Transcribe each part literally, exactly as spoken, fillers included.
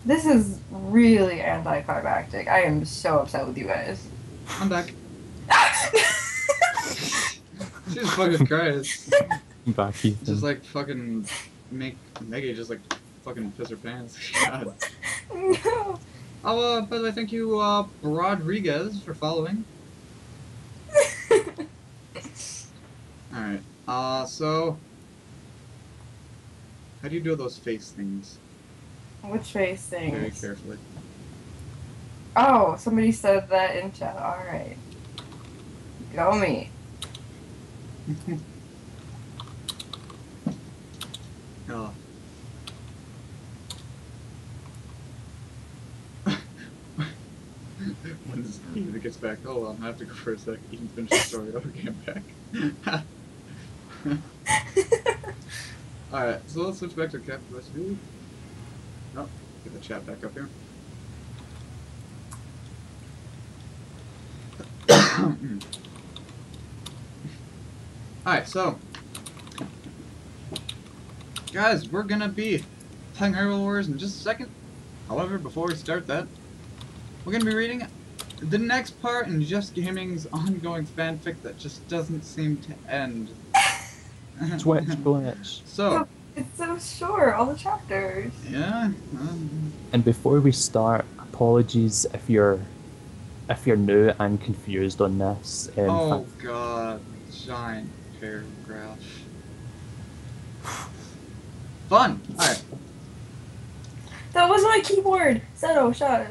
This is really anticlimactic. I am so upset with you guys. I'm back. Jesus fucking Christ. Back, Just Ethan. like fucking make Maggie just like fucking piss her pants. God. No. Oh, uh, by the way, thank you, uh, Rodriguez, for following. Alright, uh, so... How do you do those face things? Which face Very things? carefully. Oh, somebody said that in chat. Alright. Go me. Oh. When this Ethan gets back, hold on, I have to go for a sec. Ethan finish the story. Okay, I'm back. Alright, so let's switch back to capitalist view. Oh, get the chat back up here. Alright, so guys, we're gonna be playing Hyrule Warriors in just a second. However, before we start that, we're gonna be reading the next part in Just Gaming's ongoing fanfic that just doesn't seem to end. Twitch, glitch. So, It's so short, all the chapters. yeah. Um, And before we start, apologies if you're if you're new and confused on this. Um, oh god, giant paragraph. Fun. All right. That was my keyboard. Seto, shush.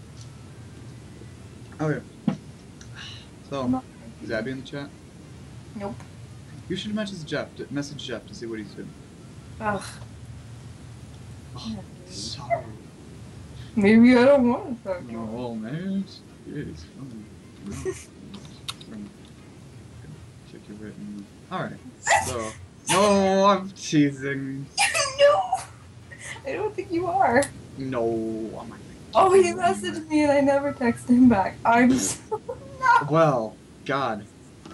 Okay. So, I'm not- is Abby in the chat? Nope. You should message Jeff. Message Jeff to see what he's doing. Ugh. Oh, sorry. Maybe I don't want to talk to you. No, man. It is funny. Check your written. Alright. So. No, I'm teasing. No! I don't think you are. No. I'm not Oh, he messaged me and I never texted him back. I'm so... No! Well, God.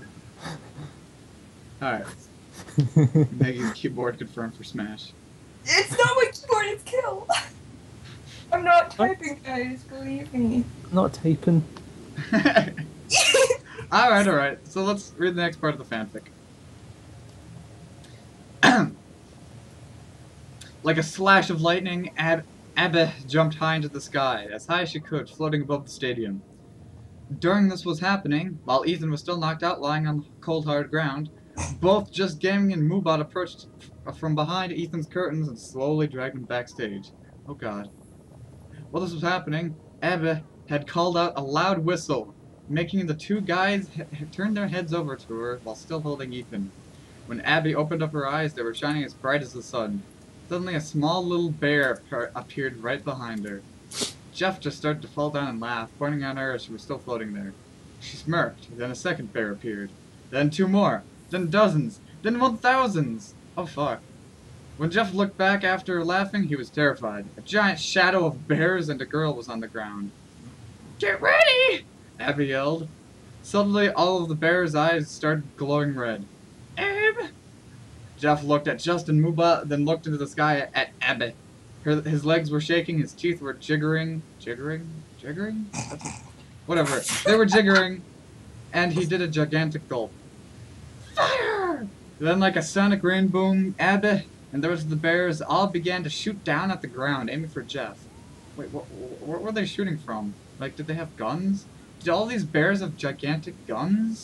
Alright. Maggie's keyboard confirmed for Smash. It's not my keyboard, it's kill. I'm not typing, guys. Believe me. not typing. Alright, alright. So let's read the next part of the fanfic. Like a slash of lightning, Ab Abbe jumped high into the sky, as high as she could, floating above the stadium. During this was happening, while Ethan was still knocked out lying on the cold hard ground, both Just Gaming and Moobot approached from behind Ethan's curtains and slowly dragged him backstage. Oh god. While this was happening, Abbe had called out a loud whistle, making the two guys turn their heads over to her while still holding Ethan. When Abby opened up her eyes, they were shining as bright as the sun. Suddenly a small little bear appeared right behind her. Jeff just started to fall down and laugh, pointing at her as she was still floating there. She smirked, then a second bear appeared. Then two more. Then dozens. Then one thousands. Oh fuck. When Jeff looked back after laughing, he was terrified. A giant shadow of bears and a girl was on the ground. Get ready! Abby yelled. Suddenly, all of the bears' eyes started glowing red. Abe! Jeff looked at Justin Muba, then looked into the sky at Abby. Her, his legs were shaking, his teeth were jiggering. Jiggering? Jiggering? Whatever. They were jiggering, and he did a gigantic gulp. Fire! Then, like a sonic rain boom, Abby and the rest of the bears all began to shoot down at the ground, aiming for Jeff. Wait, what, what were they shooting from? Like, did they have guns? Did all these bears have gigantic guns?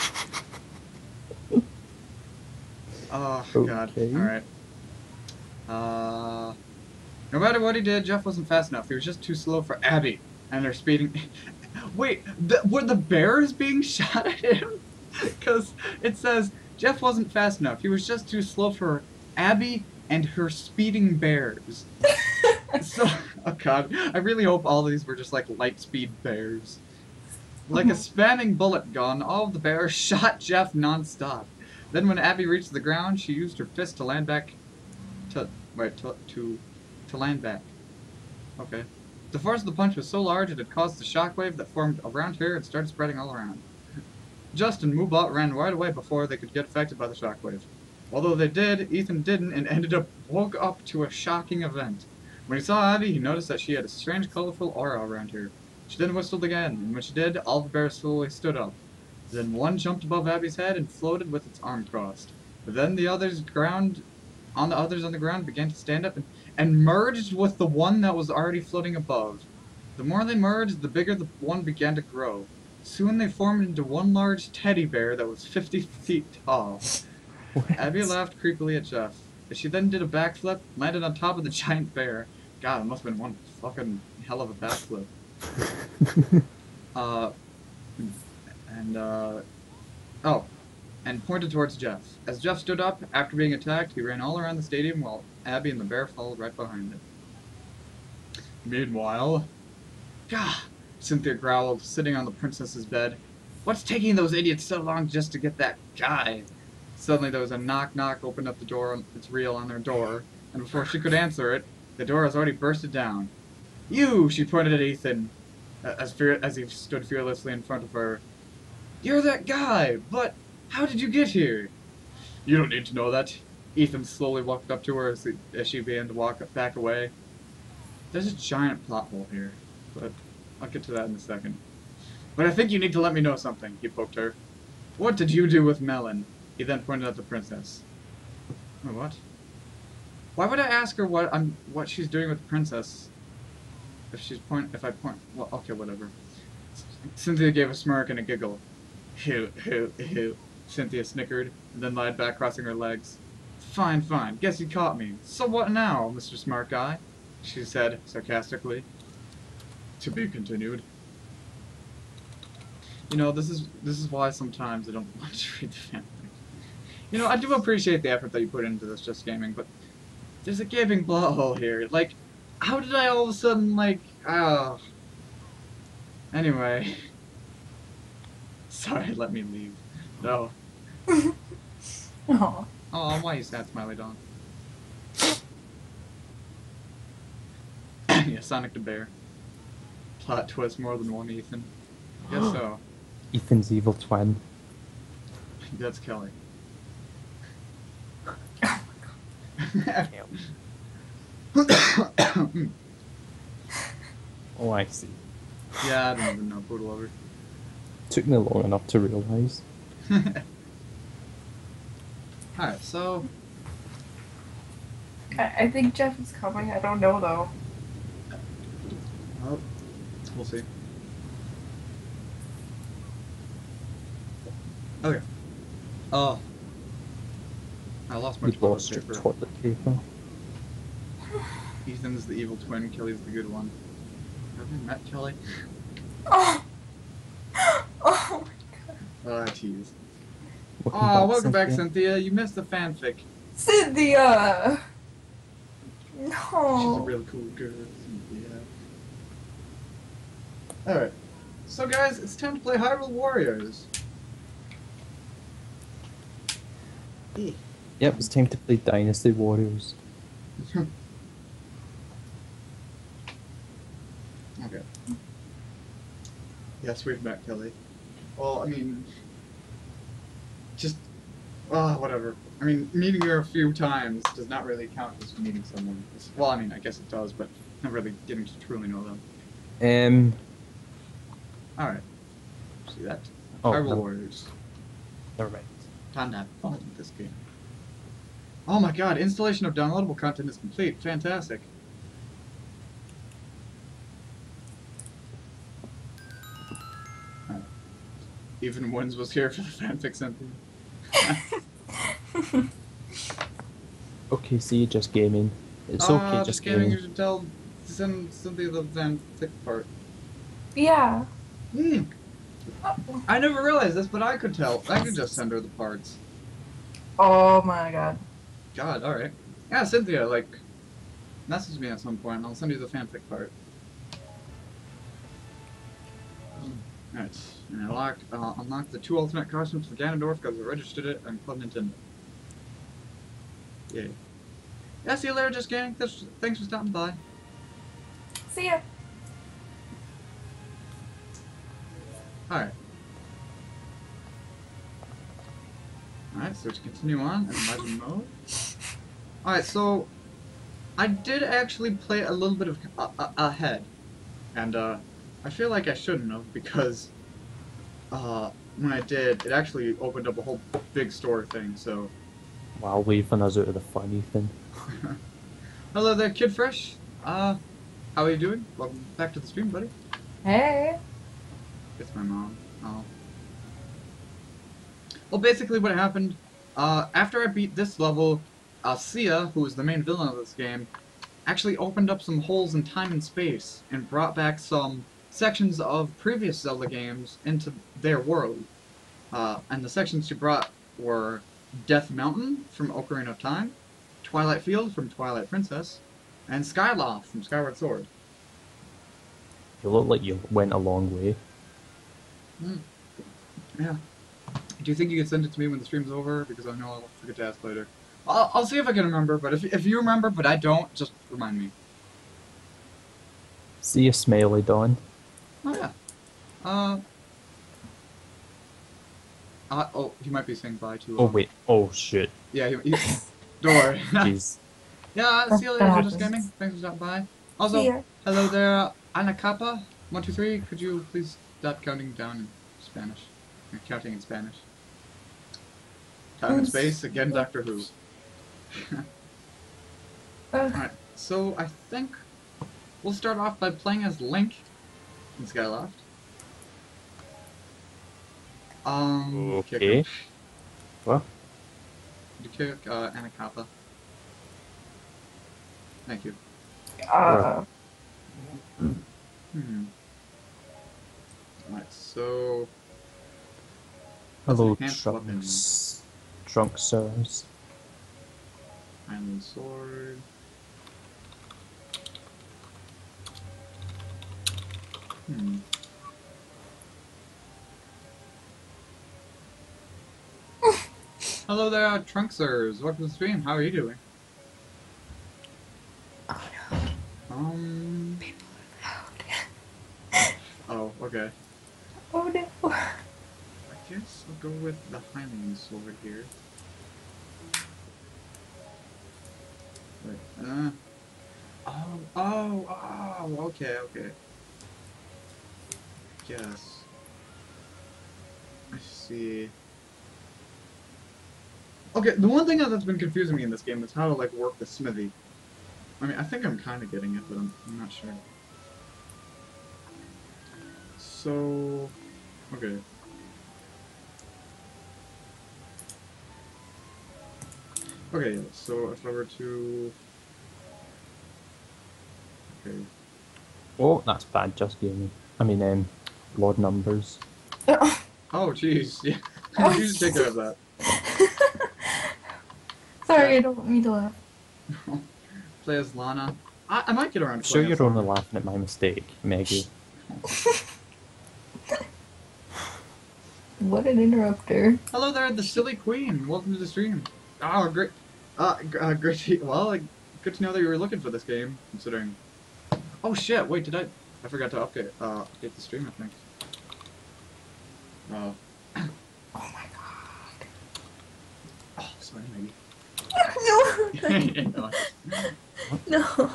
Oh, God. Okay. Alright. Uh... No matter what he did, Jeff wasn't fast enough. He was just too slow for Abby. And they're speeding... Wait, the, were the bears being shot at him? Because it says, Jeff wasn't fast enough. He was just too slow for Abby and her speeding bears. So, oh god, I really hope all these were just like light speed bears. Like a spamming bullet gun, all of the bears shot Jeff non-stop. Then when Abby reached the ground, she used her fist to land back to wait to to, to land back. Okay. The force of the punch was so large it had caused the shockwave that formed around her and started spreading all around. Justin and Moobot ran right away before they could get affected by the shockwave. Although they did, Ethan didn't and ended up woke up to a shocking event. When he saw Abby, he noticed that she had a strange, colorful aura around her. She then whistled again, and when she did, all the bears slowly stood up. Then one jumped above Abby's head and floated with its arm crossed. But then the others ground, on the others on the ground began to stand up and, and merged with the one that was already floating above. The more they merged, the bigger the one began to grow. Soon they formed into one large teddy bear that was fifty feet tall. What? Abby laughed creepily at Jeff. She then did a backflip, landed on top of the giant bear. God, it must have been one fucking hell of a backflip. uh, and, uh, oh, and pointed towards Jeff. As Jeff stood up, after being attacked, he ran all around the stadium while Abby and the bear followed right behind him. Meanwhile, Gah! Cynthia growled, sitting on the princess's bed. What's taking those idiots so long just to get that guy? Suddenly there was a knock-knock, opened up the door, it's real on their door, and before she could answer it, the door has already bursted down. You! She pointed at Ethan, as, fear as he stood fearlessly in front of her. You're that guy, but how did you get here? You don't need to know that. Ethan slowly walked up to her as, he, as she began to walk back away. There's a giant plot hole here, but I'll get to that in a second. But I think you need to let me know something, he poked her. What did you do with Melon? He then pointed at the princess. Oh, what? Why would I ask her what I'm what she's doing with the princess? If she's point if I point well okay, whatever. Cynthia gave a smirk and a giggle. Hoo hoo hoo. Cynthia snickered, and then lied back crossing her legs. Fine, fine, guess you caught me. So what now, Mister Smart Guy? She said sarcastically. To be continued. You know, this is this is why sometimes I don't want to read the fanfic. You know, I do appreciate the effort that you put into this Just Gaming, but there's a gaping plot hole here. Like, how did I all of a sudden, like, oh. Anyway. Sorry, let me leave. No. Aw. Oh, why you sad, Smiley Dawn? Yeah, Sonic the Bear. Plot twist more than one, Ethan. Guess so. Ethan's evil twin. That's Kelly. Oh, I see. Yeah, I don't even know. Poodle over. Took me long enough to realise. Alright, so. I, I think Jeff is coming. I don't know though. Well, we'll see. Okay. Oh. I lost my You toilet lost your paper. toilet paper. Ethan's the evil twin, Kelly's the good one. Have you met Kelly? Oh. Oh. Oh, tease. Welcome Oh, back, welcome back, Cynthia. Cynthia. You missed the fanfic. Cynthia. She's a No. real cool girl, Cynthia. Alright. So, guys, it's time to play Hyrule Warriors. Eh. Yep, it's time to play Dynasty Warriors. Okay. Yes, we've met Kelly. Well, I mean, just, ah, whatever. I mean, meeting her a few times does not really count as meeting someone. It's, well, I mean, I guess it does, but not really getting to truly know them. Um. Alright. See that? Oh, Hyrule no. Warriors. Never mind. Time to have fun with this game. Oh my god, installation of downloadable content is complete. Fantastic. Alright. Even Wins was here for the fanfic something. Okay, see, just gaming. It's uh, okay, just gaming. gaming. You should tell send Cynthia the fanfic part. Yeah. Hmm. Oh. I never realized this, but I could tell. I could just send her the parts. Oh my god. God, alright. Yeah, Cynthia, like, message me at some point and I'll send you the fanfic part. Alright, and I locked, uh, unlocked the two ultimate costumes for Ganondorf because I registered it on Club Nintendo. Yay. Yeah, see you later, Just Gaming. Thanks thanks for stopping by. See ya. Alright. Alright, so to continue on in Legend mode. Alright, so I did actually play a little bit of uh, uh, ahead, and uh, I feel like I shouldn't have because uh, when I did, it actually opened up a whole big store thing. So, Wow, leaving us out of the fun, Ethan. hello there, Kid Fresh. Uh, how are you doing? Welcome back to the stream, buddy. Hey. It's my mom. Oh. Well, basically what happened, uh, after I beat this level, uh, Sia, who is the main villain of this game, actually opened up some holes in time and space and brought back some sections of previous Zelda games into their world. Uh, and the sections she brought were Death Mountain from Ocarina of Time, Twilight Field from Twilight Princess, and Skyloft from Skyward Sword. You look like you went a long way. Mm. Yeah. Do you think you could send it to me when the stream's over? Because I know I'll forget to ask later. I'll, I'll see if I can remember, but if, if you remember, but I don't, just remind me. See you, Smiley Dawn. Oh, yeah. Uh... Uh, oh, he might be saying bye to... Oh, um, wait. Oh, shit. Yeah, he... he don't worry. Jeez. Yeah, see you That later, Just happens. Gaming. Thanks for stopping by. See Also, ya. hello there, Anacapa. One, two, three. Could you please stop counting down in Spanish? You're counting in Spanish. Time and space, again, Doctor Who. Uh, Alright, so I think we'll start off by playing as Link in Skyloft. Um, Okay. kick him. What? You kick uh, Anacapa. Thank you. uh, Hmm. Alright, so... Hello, Enhanced Trunks. Trunks, sirs. Island Sword... Hmm. Hello there, Trunksers. Welcome to the stream. How are you doing? oh no. Um... People are loud. Oh, okay. Oh no. I guess I'll go with the Highland Sword here. Wait, uh... Oh, oh, oh, okay, okay. Yes. I see. Okay, the one thing that's been confusing me in this game is how to, like, work the smithy. I mean, I think I'm kind of getting it, but I'm, I'm not sure. So... Okay. Okay, yeah, so if I were to... Okay. Oh, that's bad, just Gaming. I mean, um, Lord Numbers. Oh. Oh, jeez, yeah. Oh. You should take care of that. Sorry, I don't mean to laugh. Play as Lana. I, I might get around I'm to sure playing as you're only Lana. laughing at my mistake, Maggie. What an interrupter. Hello there, the silly queen. Welcome to the stream. Oh, great. Uh, g- uh great. To, well, like, good to know that you were looking for this game, considering. Oh shit! Wait, did I? I forgot to update. Uh, update the stream. I think. Oh. Oh my god. Oh, sorry, Maggie. No. No. No.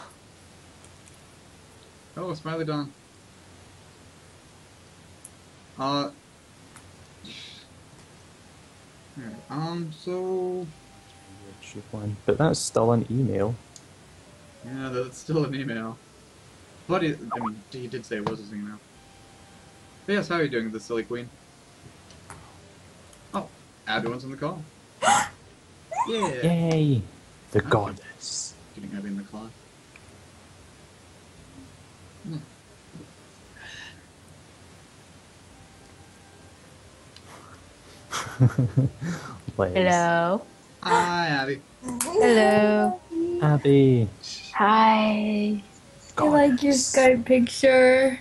Oh, Smiley Dawn. Uh. Alright, um, so. Which one? But that's still an email. Yeah, that's still an email. But he, I mean, he did say it was his email. But yes, how are you doing, the silly queen? Oh, everyone's in the call. Yeah. Yay! The Okay. goddess. Getting Abby in the cloth. Hmm. Les. Hello. Hi, Abby. Hello. Abby. Hi. I like your Goddess. Skype picture.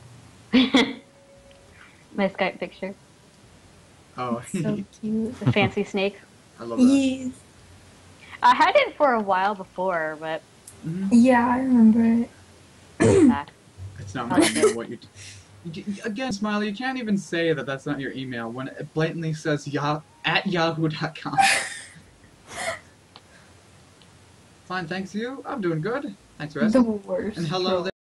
My Skype picture. Oh, So cute. The fancy snake. I love that. Yes. I had it for a while before, but Mhm. Yeah, I remember it. it's back. It's not my email. What you? T- y- Again, Smiley, you can't even say that that's not your email when it blatantly says ya at yahoo dot com. Fine, thanks you. I'm doing good. Thanks for The asking. worst. And hello troll. there.